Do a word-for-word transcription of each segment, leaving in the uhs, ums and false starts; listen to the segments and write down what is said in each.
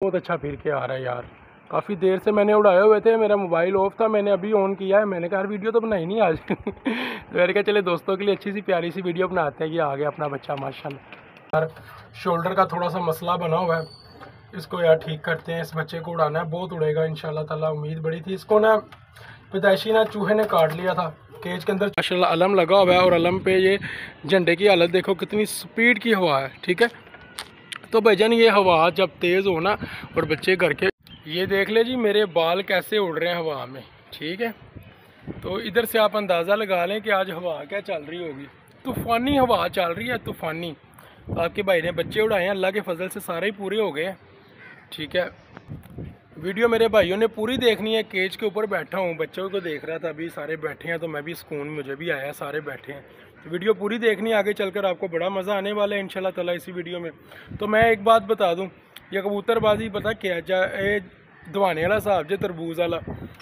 बहुत अच्छा फिर के आ रहा है यार। काफ़ी देर से मैंने उड़ाए हुए थे, मेरा मोबाइल ऑफ था, मैंने अभी ऑन किया है। मैंने कहा यार वीडियो तो बनाई नहीं आज तो मैंने कहा चले दोस्तों के लिए अच्छी सी प्यारी सी वीडियो बनाते हैं। ये आ गया अपना बच्चा माशाल्लाह। यार शोल्डर का थोड़ा सा मसला बना हुआ है, इसको यार ठीक करते हैं। इस बच्चे को उड़ाना है, बहुत उड़ेगा इंशाल्लाह ताला। उम्मीद बड़ी थी। इसको ना पैदाइशी ना चूहे ने काट लिया था केज के अंदर। माशाल्लाह अलम लगा हुआ है और अलम पे ये झंडे की हालत देखो कितनी स्पीड की हवा है। ठीक है, तो भाईजान ये हवा जब तेज़ हो ना और बच्चे घर के, ये देख ले जी मेरे बाल कैसे उड़ रहे हैं हवा में। ठीक है, तो इधर से आप अंदाज़ा लगा लें कि आज हवा क्या चल रही होगी। तूफ़ानी हवा चल रही है, तूफ़ानी। तो आपके भाई ने बच्चे उड़ाए हैं, अल्लाह के फजल से सारे ही पूरे हो गए हैं। ठीक है, वीडियो मेरे भाइयों ने पूरी देखनी है। केज के ऊपर बैठा हूँ, बच्चों को देख रहा था, अभी सारे बैठे हैं तो मैं भी सुकून मुझे भी आया, सारे बैठे हैं। तो वीडियो पूरी देखनी है, आगे चलकर आपको बड़ा मज़ा आने वाला है इंशाल्लाह ताला इसी वीडियो में। तो मैं एक बात बता दूँ, ये कबूतरबाजी पता क्या जा ए दवाने वाला साहब जे तरबूज वाला,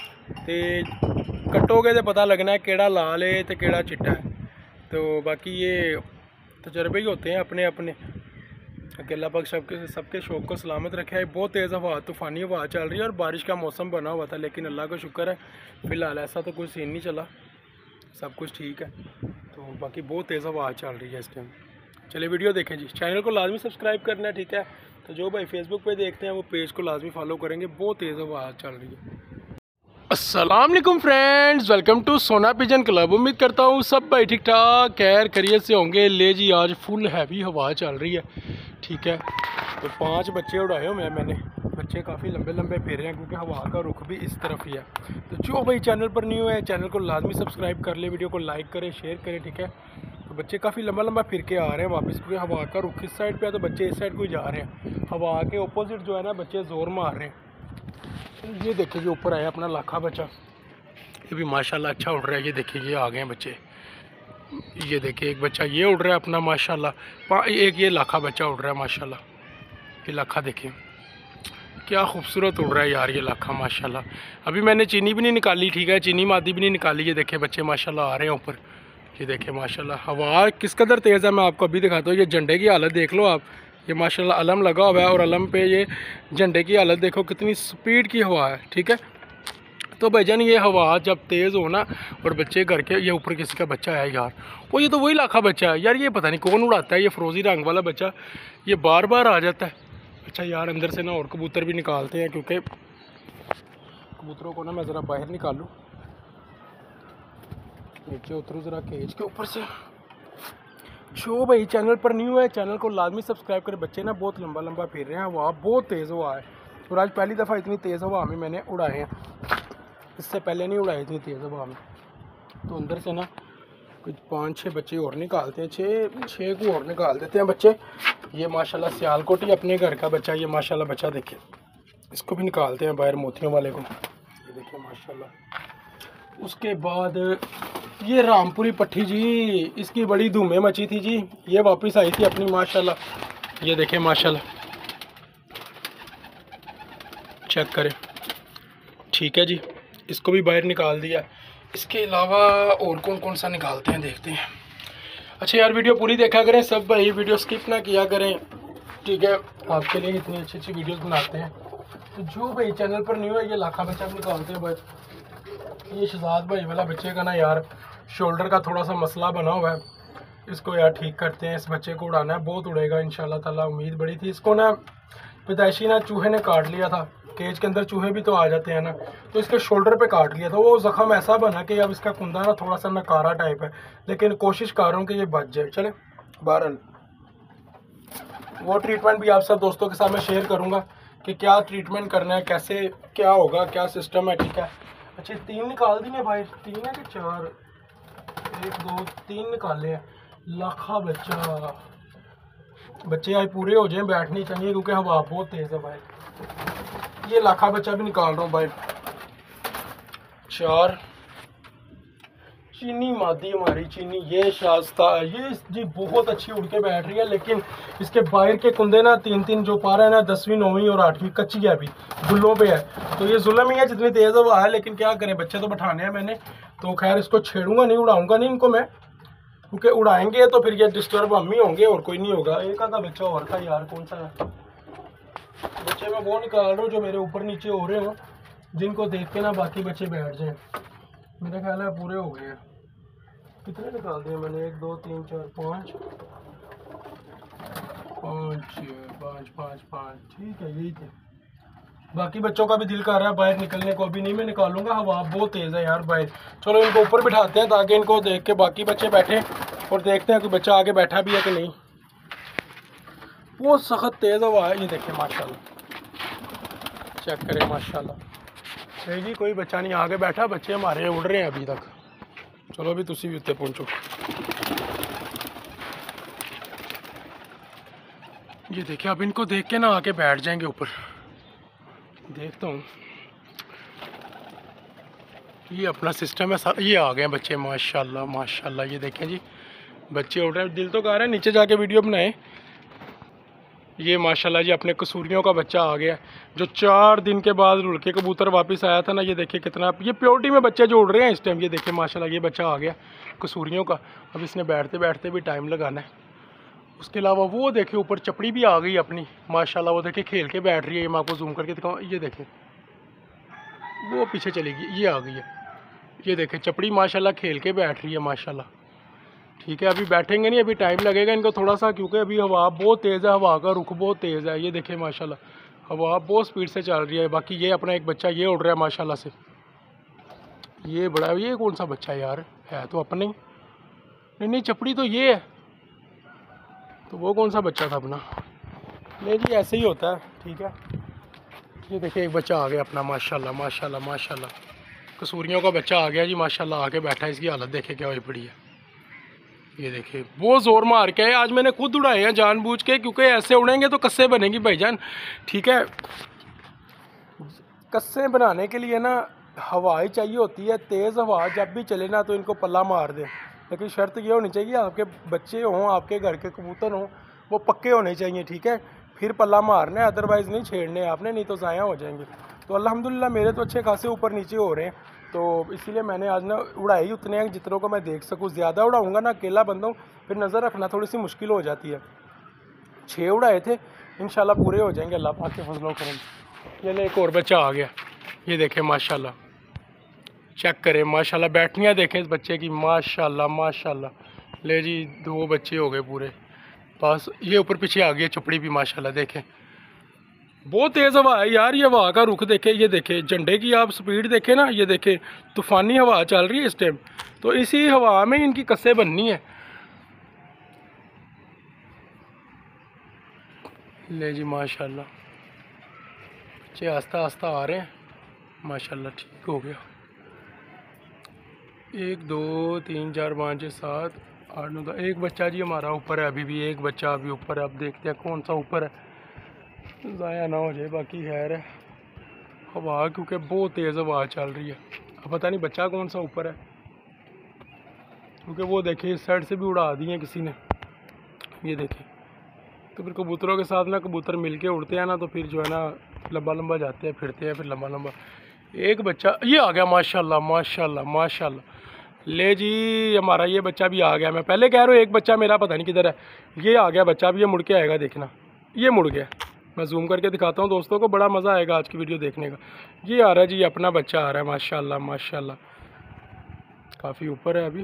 तो कट्टोगे तो पता लगना है केड़ा लाल है तो केड़ा चिट्टा है। तो बाकी ये तजर्बे ही होते हैं अपने अपने। अल्लाह पाक सबके सबके शौक़ को सलामत रखे है। बहुत तेज़ हवा, तूफ़ानी हवा चल रही है और बारिश का मौसम बना हुआ था, लेकिन अल्लाह का शुक्र है फ़िलहाल ऐसा तो कोई सीन नहीं चला, सब कुछ ठीक है। तो बाकी बहुत तेज़ हवा चल रही है इस टाइम। चलिए वीडियो देखें जी। चैनल को लाजमी सब्सक्राइब करना है, ठीक है। तो जो भाई फेसबुक पे देखते हैं वो पेज को लाजमी फॉलो करेंगे। बहुत तेज़ हवा चल रही है। अस्सलाम वालेकुम friends, welcome to Sona pigeon club. उम्मीद करता हूँ सब भाई ठीक ठाक खैर खैरियत से होंगे। ले जी आज फुल हैवी हवा चल रही है। ठीक है, तो पांच बच्चे उड़ाए हुए हैं मैंने। बच्चे काफ़ी लंबे लंबे फिर रहे हैं क्योंकि हवा का रुख भी इस तरफ ही है। तो जो भाई चैनल पर न्यू है चैनल को लाजमी सब्सक्राइब कर ले, वीडियो को लाइक करें, शेयर करें। ठीक है, तो बच्चे काफ़ी लंबा लंबा फिर के आ रहे हैं वापस क्योंकि हवा का रुख इस साइड पे है, तो बच्चे इस साइड को ही जा रहे हैं। हवा के अपोजिट जो है ना बच्चे ज़ोर मार रहे हैं। ये देखिए जो ऊपर आया अपना लाखा बच्चा, ये भी माशाल्लाह अच्छा उड़ रहा है। ये देखिए ये आ गए हैं बच्चे। ये देखिए एक बच्चा ये उड़ रहा है अपना माशाल्लाह, एक ये लाखा बच्चा उड़ रहा है माशाल्लाह। ये लाखा देखिए क्या खूबसूरत उड़ रहा है यार ये लाखा माशाल्लाह। अभी मैंने चीनी भी नहीं निकाली, ठीक है, चीनी मादी भी नहीं निकाली। ये देखिए बच्चे माशाल्लाह आ रहे हैं ऊपर। ये देखिए माशाल्लाह हवा किस कदर तेज़ है, मैं आपको अभी दिखाता हूँ। ये झंडे की हालत देख लो आप, ये माशाल्लाह अलम लगा हुआ है और अलम पे ये झंडे की हालत देखो कितनी स्पीड की हवा है। ठीक है, तो भाईजान ये हवा जब तेज़ हो ना और बच्चे घर के, ये ऊपर किसी का बच्चा है यार, वो ये तो वही लाखा बच्चा है यार। ये पता नहीं कौन उड़ाता है, ये फ़िरोज़ी रंग वाला बच्चा, ये बार बार आ जाता है। अच्छा यार अंदर से ना और कबूतर भी निकालते हैं क्योंकि कबूतरों को ना मैं ज़रा बाहर निकालूँ, नीचे उतरूँ ज़रा केज के ऊपर से। जो भाई चैनल पर न्यू है चैनल को लाजमी सब्सक्राइब करें। बच्चे ना बहुत लंबा लंबा फिर रहे हैं, हवा बहुत तेज़ हवा है और आज पहली दफ़ा इतनी तेज़ हवा में मैंने उड़ाए हैं, इससे पहले नहीं उड़ाए इतनी तेज़ हवा में। तो अंदर से ना कुछ पाँच छः बच्चे और निकालते हैं, छः छः को और निकाल देते हैं बच्चे। ये माशाल्लाह सियालकोटी अपने घर का बच्चा, ये माशाल्लाह बच्चा देखिए, इसको भी निकालते हैं बाहर मोतियों वाले को। ये देखिए माशाल्लाह। उसके बाद ये रामपुरी पट्टी जी, इसकी बड़ी धूमें मची थी जी, ये वापस आई थी अपनी माशाल्लाह। ये देखें माशाल्लाह, चेक करें। ठीक है जी, इसको भी बाहर निकाल दिया। इसके अलावा और कौन कौन सा निकालते हैं देखते हैं। अच्छा यार वीडियो पूरी देखा करें सब भाई, वीडियो स्किप ना किया करें। ठीक है, आपके लिए इतनी अच्छी अच्छी वीडियोस बनाते हैं। तो जो भाई चैनल पर न्यू है ये लाखा बच्चा निकालते हैं भाई। ये शहजाद भाई वाला बच्चे का ना यार शोल्डर का थोड़ा सा मसला बना हुआ है, इसको यार ठीक करते हैं। इस बच्चे को उड़ाना है, बहुत उड़ेगा इंशाल्लाह ताला। उम्मीद बड़ी थी। इसको ना पैदाइशी ना चूहे ने काट लिया था, केज के अंदर चूहे भी तो आ जाते हैं ना, तो इसके शोल्डर पे काट लिया था। वो ज़ख़म ऐसा बना कि अब इसका कुंदा ना थोड़ा सा नकारा टाइप है, लेकिन कोशिश कर रहा हूँ कि ये बच जाए। चले बहरहाल वो ट्रीटमेंट भी आप सब दोस्तों के साथ मैं शेयर करूँगा कि क्या ट्रीटमेंट करना है, कैसे क्या होगा, क्या सिस्टम है। ठीक है, अच्छा तीन निकाल दिए भाई, तीन है कि चार, एक दो तीन निकाले हैं। लाखा बच्चा, बच्चे आज पूरे हो जाएं, बैठनी चाहिए क्योंकि हवा बहुत तेज़ है भाई। ये लाखा बच्चा भी निकाल रहा हूँ भाई। चार चीनी मादी हमारी चीनी, ये शास्ता, ये जी बहुत अच्छी उड़ के बैठ रही है, लेकिन इसके बाहर के कुंदे ना तीन तीन जो पा रहे हैं ना, दसवीं नौवीं और आठवीं कच्ची है, अभी गुल्लों पे है। तो ये जुल्म ही है जितनी तेज़ हवा है, लेकिन क्या करें बच्चे तो बैठाने हैं मैंने। तो खैर इसको छेड़ूंगा नहीं, उड़ाऊंगा नहीं इनको मैं, क्योंकि उड़ाएंगे तो फिर ये डिस्टर्ब हम ही होंगे और कोई नहीं होगा। एक आधा बच्चा और था यार, कौन सा है बच्चे मैं वो निकाल रहा हूँ जो मेरे ऊपर नीचे हो रहे हों, जिनको देख के ना बाकी बच्चे बैठ जाएं। मेरा ख्याल है पूरे हो गए हैं। कितने निकाल दिए मैंने? एक दो तीन चार पाँच पाँच छः पाँच पाँच पाँच ठीक है, यही थे। बाकी बच्चों का भी दिल कर रहा है बाहर निकलने को, अभी नहीं मैं निकालूंगा, हवा बहुत तेज़ है यार बाहर। चलो इनको ऊपर बिठाते हैं ताकि इनको देख के बाकी बच्चे बैठे और देखते हैं कि बच्चा आगे बैठा भी है कि नहीं। बहुत सख्त तेज़ हवा है, ये देखें माशाल्लाह, चेक करें माशाल्लाह। है जी, कोई बच्चा नहीं आगे बैठा, बच्चे हमारे उड़ रहे हैं अभी तक। चलो अभी तुसी भी उत्ते पहुँचो। ये देखिए, अब इनको देख के ना आके बैठ जाएंगे ऊपर। देखता हूँ, ये अपना सिस्टम है। ये आ गए बच्चे माशाल्लाह माशाल्लाह। ये देखें जी, बच्चे उड़ रहे हैं। दिल तो कर रहा है नीचे जाके वीडियो बनाए। ये माशाल्लाह जी अपने कसूरियों का बच्चा आ गया, जो चार दिन के बाद उड़ के कबूतर वापस आया था ना। ये देखिए कितना, ये प्योरिटी में बच्चे जो उड़ रहे हैं इस टाइम। ये देखिए माशाल्लाह, ये बच्चा आ गया कसूरियों का। अब इसने बैठते बैठते भी टाइम लगाना है। उसके अलावा वो देखिए ऊपर चपड़ी भी आ गई अपनी माशाल्लाह। वो देखिए खेल के बैठ रही है। ये मैं आपको जूम करके दिखाऊँ, ये देखें वो पीछे चलेगी, ये आ गई है। ये देखें चपड़ी माशाल्लाह खेल के बैठ रही है माशाल्लाह। ठीक है, अभी बैठेंगे नहीं, अभी टाइम लगेगा इनको थोड़ा सा, क्योंकि अभी हवा बहुत तेज़ है, हवा का रुख बहुत तेज़ है। ये देखें माशाल्लाह, हवा बहुत स्पीड से चल रही है। बाकी ये अपना एक बच्चा ये उड़ रहा है माशाल्लाह से। ये बड़ा, ये कौन सा बच्चा है यार? है तो अपना ही, नहीं नहीं चपड़ी तो ये है, तो वो कौन सा बच्चा था अपना? नहीं जी, ऐसे ही होता है। ठीक है, ये देखिए एक बच्चा आ गया अपना माशाल्लाह माशाल्लाह माशाल्लाह। कसूरियों का बच्चा आ गया जी माशाल्लाह, आके बैठा है। इसकी हालत देखे क्या हुई पड़ी है। ये देखिए बहुत ज़ोर मार के है। आज मैंने खुद उड़ाए हैं जानबूझ के, क्योंकि ऐसे उड़ेंगे तो कस्से बनेंगी भाईजान। ठीक है, कस्से बनाने के लिए ना हवा ही चाहिए होती है। तेज़ हवा जब भी चले ना तो इनको पल्ला मार दे। लेकिन शर्त ये होनी चाहिए, आपके बच्चे हों, आपके घर के कबूतर हों, वो पक्के होने चाहिए। ठीक है, फिर पल्ला मारना है, अदरवाइज़ नहीं छेड़ने आपने, नहीं तो ज़ाया हो जाएंगे। तो अल्हम्दुलिल्लाह मेरे तो अच्छे खासे ऊपर नीचे हो रहे हैं, तो इसीलिए मैंने आज ना उड़ाई उतने हैं जितनों को मैं देख सकूँ। ज़्यादा उड़ाऊँगा ना, अकेला बंदा हूँ, फिर नज़र रखना थोड़ी सी मुश्किल हो जाती है। छः उड़ाए थे, इंशाल्लाह पूरे हो जाएंगे अल्लाह पाक के फजलो करें। ये ले एक और बच्चा आ गया, ये देखें माशाल्लाह, चेक करें माशाल्लाह। बैठनियाँ देखें इस बच्चे की माशाल्लाह माशाल्लाह। ले जी दो बच्चे हो गए पूरे पास। ये ऊपर पीछे आ गई चपड़ी भी माशाल्लाह। देखें बहुत तेज़ हवा है यार, ये हवा का रुख देखे, ये देखे झंडे की आप स्पीड देखे ना, ये देखे तूफ़ानी हवा चल रही है इस टाइम। तो इसी हवा में इनकी कस्से बननी है। ले जी माशाल्लाह, बच्चे आस्ता आस्ता आ रहे हैं माशाल्लाह। ठीक हो गया। एक दो तीन चार पाँच छः सात आठ नौ दस, एक बच्चा जी हमारा ऊपर है अभी भी, एक बच्चा अभी ऊपर है। अब देखते हैं कौन सा ऊपर है, ज़ाया ना हो जाए। बाकी खैर है, हवा क्योंकि बहुत तेज़ हवा चल रही है। अब पता नहीं बच्चा कौन सा ऊपर है, क्योंकि वो देखिए इस साइड से भी उड़ा दिए किसी ने। ये देखें, तो फिर कबूतरों के साथ ना कबूतर मिल के उड़ते हैं ना, तो फिर जो है ना लंबा लंबा जाते हैं, फिरते हैं फिर लंबा लंबा। एक बच्चा ये आ गया माशाल्लाह माशाल्लाह माशाल्लाह। ले जी हमारा ये बच्चा भी आ गया। मैं पहले कह रहा हूँ एक बच्चा मेरा पता नहीं किधर है। ये आ गया बच्चा, अब ये मुड़ के आएगा, देखना ये मुड़ गया। मैं जूम करके दिखाता हूँ दोस्तों को, बड़ा मज़ा आएगा आज की वीडियो देखने का। ये आ रहा है जी, अपना बच्चा आ रहा है माशाल्लाह माशाल्लाह। काफ़ी ऊपर है अभी,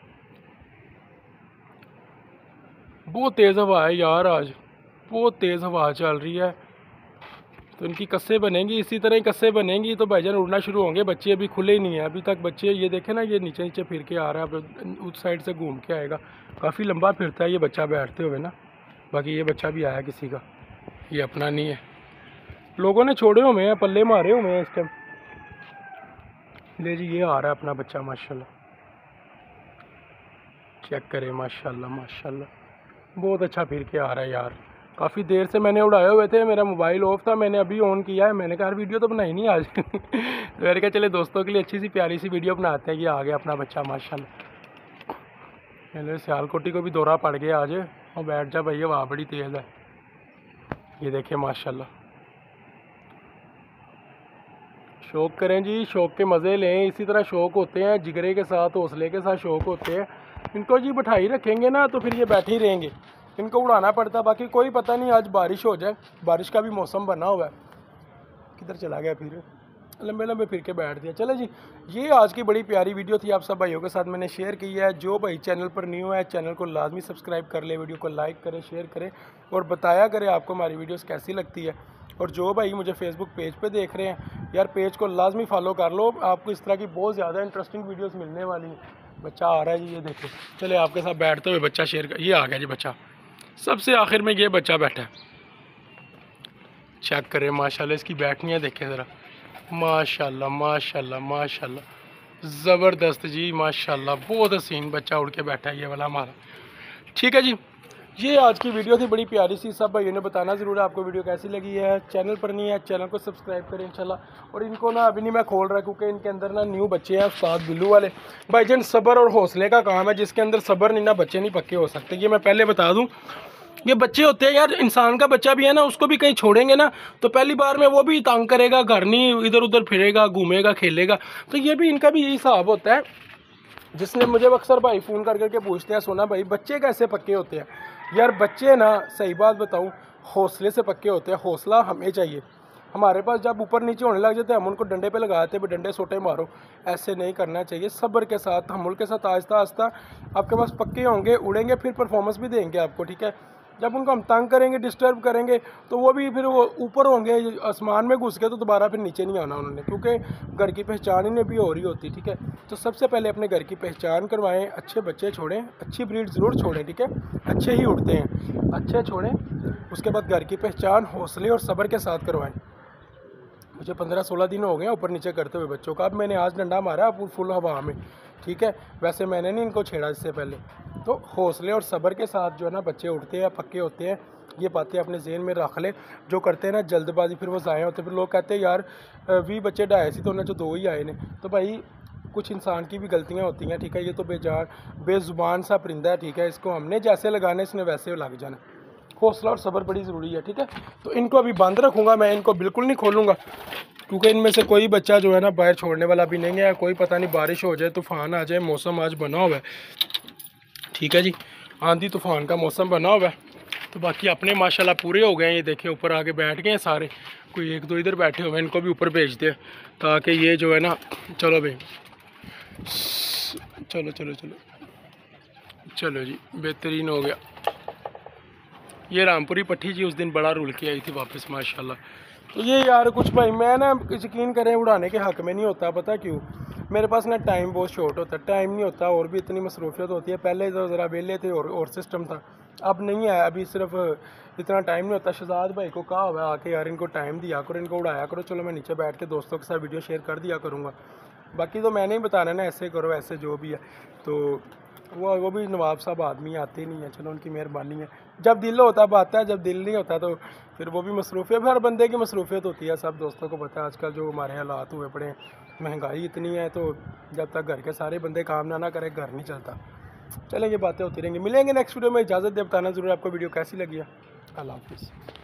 बहुत तेज़ हवा है यार, आज बहुत तेज़ हवा चल रही है। तो इनकी कस्से बनेंगी, इसी तरह ही कस्से बनेंगी तो भाईजान उड़ना शुरू होंगे। बच्चे अभी खुले ही नहीं है अभी तक बच्चे। ये देखें ना, ये नीचे नीचे फिर के आ रहा है, अब उस साइड से घूम के आएगा। काफ़ी लंबा फिरता है ये बच्चा बैठते हुए ना। बाकी ये बच्चा भी आया किसी का, ये अपना नहीं है, लोगों ने छोड़े हुए हैं, पल्ले मारे हुए हैं इस टाइम। ले जी ये आ रहा है अपना बच्चा माशाल्लाह, चेक करें माशाल्लाह माशाल्लाह। बहुत अच्छा फिर के आ रहा है यार। काफ़ी देर से मैंने उड़ाए हुए थे, मेरा मोबाइल ऑफ था, मैंने अभी ऑन किया है। मैंने कहा वीडियो तो बनाई नहीं आज तो मैंने कहा चले दोस्तों के लिए अच्छी सी प्यारी सी वीडियो बनाते हैं। ये आ गया अपना बच्चा माशाल्लाह। मैंने सियालकोटी को भी दौरा पड़ गया आज, और बैठ जा भैया, वहाँ बड़ी तेज़ है। ये देखें माशाल्लाह, शौक़ करें जी, शौक़ के मज़े लें। इसी तरह शौक़ होते हैं, जिगरे के साथ हौसले के साथ शौक़ होते हैं। इनको जी बैठाई रखेंगे ना तो फिर ये बैठे ही रहेंगे। इनको उड़ाना पड़ता। बाकी कोई पता नहीं आज बारिश हो जाए, बारिश का भी मौसम बना हुआ है। किधर चला गया फिर, लंबे लंबे फिर के बैठ दिया। चले जी, ये आज की बड़ी प्यारी वीडियो थी, आप सब भाइयों के साथ मैंने शेयर की है। जो भाई चैनल पर न्यू है चैनल को लाजमी सब्सक्राइब कर ले, वीडियो को लाइक करें, शेयर करें और बताया करें आपको हमारी वीडियोस कैसी लगती है। और जो भाई मुझे फेसबुक पेज पे देख रहे हैं यार, पेज को लाजमी फॉलो कर लो, आपको इस तरह की बहुत ज़्यादा इंटरेस्टिंग वीडियोस मिलने वाली हैं। बच्चा आ रहा है जी, ये देखो, चले आपके साथ बैठते हुए बच्चा शेयर कर। ये आ गया जी बच्चा, सबसे आखिर में ये बच्चा बैठा है। चेक करें माशाल्लाह इसकी बैठनियाँ देखें ज़रा, माशाल्लाह माशाल्लाह माशाल्लाह ज़बरदस्त जी, माशाल्लाह बहुत हसीन बच्चा उड़ के बैठा है ये वाला हमारा। ठीक है जी, ये आज की वीडियो थी बड़ी प्यारी सी। सब भाइयों ने बताना ज़रूर है आपको वीडियो कैसी लगी है। चैनल पर नहीं है चैनल को सब्सक्राइब करें इंशाल्लाह। और इनको ना अभी नहीं मैं खोल रहा क्योंकि इनके अंदर ना न्यू बच्चे हैं उस्ताद बिल्लू वाले। भाईजान सब्र और हौसले का काम है, जिसके अंदर सब्र नहीं ना बच्चे नहीं पक्के हो सकते। ये मैं पहले बता दूँ, ये बच्चे होते हैं यार, इंसान का बच्चा भी है ना, उसको भी कहीं छोड़ेंगे ना तो पहली बार में वो भी तंग करेगा, घर नहीं इधर उधर फिरेगा, घूमेगा, खेलेगा। तो ये भी इनका भी यही हिसाब होता है। जिसने मुझे अक्सर भाई फ़ोन कर करके पूछते हैं, सोना भाई बच्चे कैसे पक्के होते हैं? यार बच्चे ना, सही बात बताऊँ, हौसले से पक्के होते हैं। हौसला हमें चाहिए। हमारे पास जब ऊपर नीचे होने लग जाते हैं हम उनको डंडे पे लगाते हैं, डंडे सोटे मारो, ऐसे नहीं करना चाहिए। सब्र के साथ, तहम्मुल के साथ, आहिस्ता आहिस्ता आपके पास पक्के होंगे, उड़ेंगे, फिर परफॉर्मेंस भी देंगे आपको। ठीक है, जब उनको हम तंग करेंगे, डिस्टर्ब करेंगे तो वो भी फिर वो ऊपर होंगे, आसमान में घुस गए तो दोबारा फिर नीचे नहीं आना उन्होंने, क्योंकि घर की पहचान इन्हें भी हो रही होती। ठीक है, तो सबसे पहले अपने घर की पहचान करवाएं, अच्छे बच्चे छोड़ें, अच्छी ब्रीड ज़रूर छोड़ें। ठीक है, अच्छे ही उड़ते हैं, अच्छे छोड़ें। उसके बाद घर की पहचान हौसले और सब्र के साथ करवाएं। मुझे पंद्रह सोलह दिन हो गए ऊपर नीचे करते हुए बच्चों का। अब मैंने आज डंडा मारा फुल हवा में। ठीक है, वैसे मैंने नहीं इनको छेड़ा इससे पहले। तो हौसले और सब्र के साथ जो है ना बच्चे उठते हैं, पक्के होते हैं। ये बातें अपने जहन में रख ले। जो करते हैं ना जल्दबाजी, फिर वो ज़ाया होते हैं। फिर लोग कहते हैं यार वी बच्चे ढाए सी तो उन्हें जो दो ही आए ने। तो भाई कुछ इंसान की भी गलतियाँ होती हैं। ठीक है, ये तो बेजान बेज़ुबान सा परिंदा है। ठीक है, इसको हमने जैसे लगाना इसने वैसे लग जाना। हौसला और सब्र बड़ी ज़रूरी है। ठीक है, तो इनको अभी बंद रखूँगा मैं, इनको बिल्कुल नहीं खोलूँगा क्योंकि इनमें से कोई बच्चा जो है ना बाहर छोड़ने वाला भी नहीं है। कोई पता नहीं बारिश हो जाए, तूफ़ान आ जाए, मौसम आज बना हुआ है। ठीक है जी, आंधी तूफ़ान का मौसम बना हुआ है। तो बाकी अपने माशाल्लाह पूरे हो गए हैं। ये देखें ऊपर आके बैठ गए हैं सारे, कोई एक दो इधर बैठे हुए हैं, इनको भी ऊपर भेज दे ताकि ये जो है ना, चलो भाई चलो चलो चलो चलो जी, बेहतरीन हो गया। ये रामपुरी पट्टी जी उस दिन बड़ा रुल के आई थी वापस माशाल्लाह। तो ये यार कुछ भाई मैं ना यकीन करें उड़ाने के हक़ में नहीं होता। पता क्यों? मेरे पास ना टाइम बहुत शॉर्ट होता है, टाइम नहीं होता, और भी इतनी मसरूफियत होती है। पहले तो ज़रा वेले थे और, और सिस्टम था, अब नहीं है। अभी सिर्फ इतना टाइम नहीं होता। शहजाद भाई को कहा हुआ है आके यार इनको टाइम दिया करो, इनको उड़ाया करो। चलो मैं नीचे बैठ के दोस्तों के साथ वीडियो शेयर कर दिया करूँगा। बाकी तो मैंने ही बताना ना, ऐसे करो ऐसे जो भी है। तो वो वो भी नवाब साहब आदमी आते नहीं है, चलो उनकी मेहरबानी है। जब दिल होता है आता है, जब दिल नहीं होता तो फिर वो भी मसरूफियत, हर बंदे की मसरूफियत होती है। सब दोस्तों को पता है आजकल जो हमारे हालात हुए पड़े हैं, महंगाई इतनी है, तो जब तक घर के सारे बंदे काम ना ना करें घर नहीं चलता। चलें, ये बातें होती रहेंगी। मिलेंगे नेक्स्ट वीडियो में, इजाज़त दे, बताना ज़रूर आपको वीडियो कैसी लगी है। अल्लाह हाफिज़।